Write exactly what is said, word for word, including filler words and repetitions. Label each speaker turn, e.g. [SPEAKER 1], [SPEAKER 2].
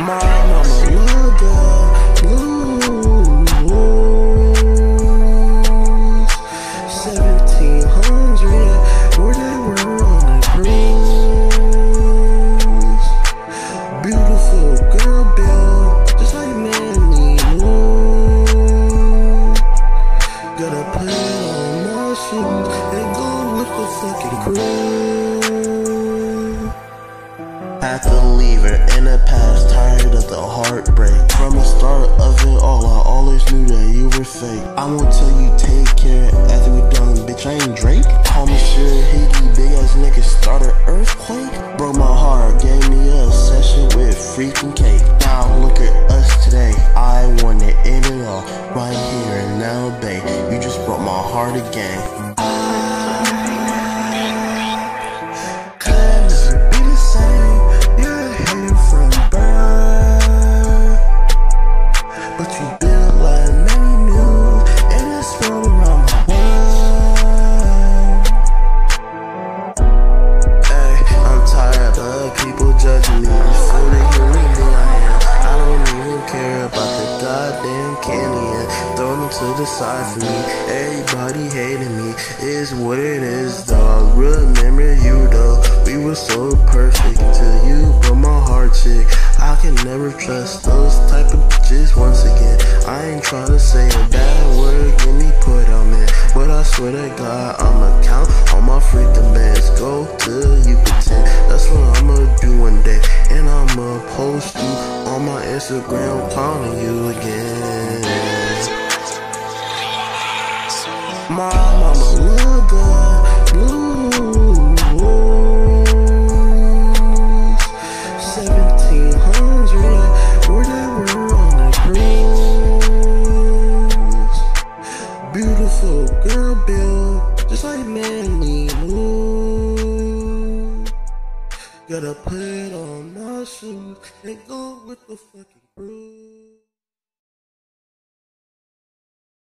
[SPEAKER 1] My mama loved the blues. Seventeen hundred, where they were on the cruise. Beautiful girl built just like Mandy. Gotta put on my shoes and go with the fucking crew. Had to leave her in the past, tired of the heartbreak. From the start of it all, I always knew that you were fake. I won't tell you take care after we done, bitch, I ain't Drake. Call me Sir Higgy, big ass nigga, start an earthquake. Broke my heart, gave me a session with freaking cake. Now look at us today, I wanted it all, right here and now, babe. You just broke my heart again. To the side for me, everybody hating me, is what it is, dog. Remember you though, we were so perfect till you broke my heart, chick. I can never trust those type of bitches once again. I ain't trying to say a bad word, get me put out, man, but I swear to God, I'ma count all my freaking bands. Go till you pretend, that's what I'ma do one day, and I'ma post you on my Instagram, calling you again. My mama loved the blues. Seventeen hundred, where they were on the cruise. Beautiful girl built just like Mandy. Gotta put on my shoes and go with the fucking crew.